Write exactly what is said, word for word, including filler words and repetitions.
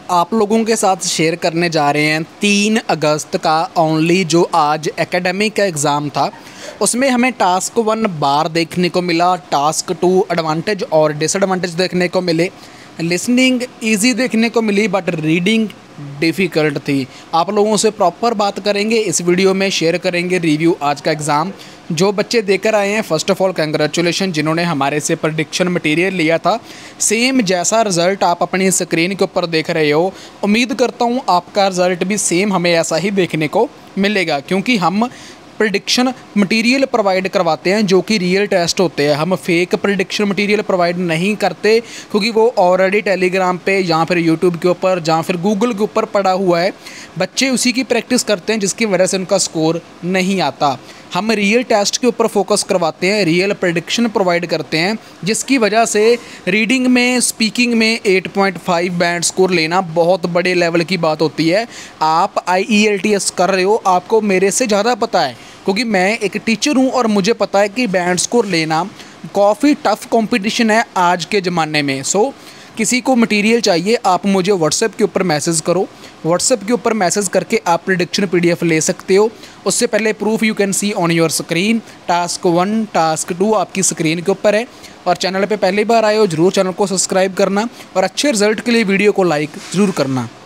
आप लोगों के साथ शेयर करने जा रहे हैं तीन अगस्त का ओनली जो आज एकेडमिक का एग्ज़ाम था उसमें हमें टास्क वन बार देखने को मिला, टास्क टू एडवांटेज और डिसएडवांटेज देखने को मिले, लिसनिंग इजी देखने को मिली बट रीडिंग डिफ़िकल्ट थी। आप लोगों से प्रॉपर बात करेंगे इस वीडियो में, शेयर करेंगे रिव्यू आज का एग्ज़ाम। जो बच्चे देकर आए हैं फ़र्स्ट ऑफ ऑल कंग्रेचुलेशन, जिन्होंने हमारे से प्रेडिक्शन मटेरियल लिया था सेम जैसा रिज़ल्ट आप अपनी स्क्रीन के ऊपर देख रहे हो। उम्मीद करता हूँ आपका रिज़ल्ट भी सेम हमें ऐसा ही देखने को मिलेगा, क्योंकि हम प्रेडिक्शन मटेरियल प्रोवाइड करवाते हैं जो कि रियल टेस्ट होते हैं। हम फेक प्रेडिक्शन मटेरियल प्रोवाइड नहीं करते, क्योंकि वो ऑलरेडी टेलीग्राम पे या फिर यूट्यूब के ऊपर या फिर गूगल के ऊपर पड़ा हुआ है। बच्चे उसी की प्रैक्टिस करते हैं जिसकी वजह से उनका स्कोर नहीं आता। हम रियल टेस्ट के ऊपर फोकस करवाते हैं, रियल प्रेडिक्शन प्रोवाइड करते हैं, जिसकी वजह से रीडिंग में, स्पीकिंग में आठ पॉइंट पाँच बैंड स्कोर लेना बहुत बड़े लेवल की बात होती है। आप I E L T S कर रहे हो, आपको मेरे से ज़्यादा पता है, क्योंकि मैं एक टीचर हूँ और मुझे पता है कि बैंड स्कोर लेना काफ़ी टफ़ कंपटीशन है आज के ज़माने में। सो किसी को मटेरियल चाहिए, आप मुझे व्हाट्सएप के ऊपर मैसेज करो। व्हाट्सएप के ऊपर मैसेज करके आप प्रेडिक्शन पीडीएफ ले सकते हो। उससे पहले proof you can see on your screen. Task one, task two आपकी स्क्रीन के ऊपर है। और चैनल पे पहली बार आए हो ज़रूर चैनल को सब्सक्राइब करना और अच्छे रिजल्ट के लिए वीडियो को लाइक ज़रूर करना।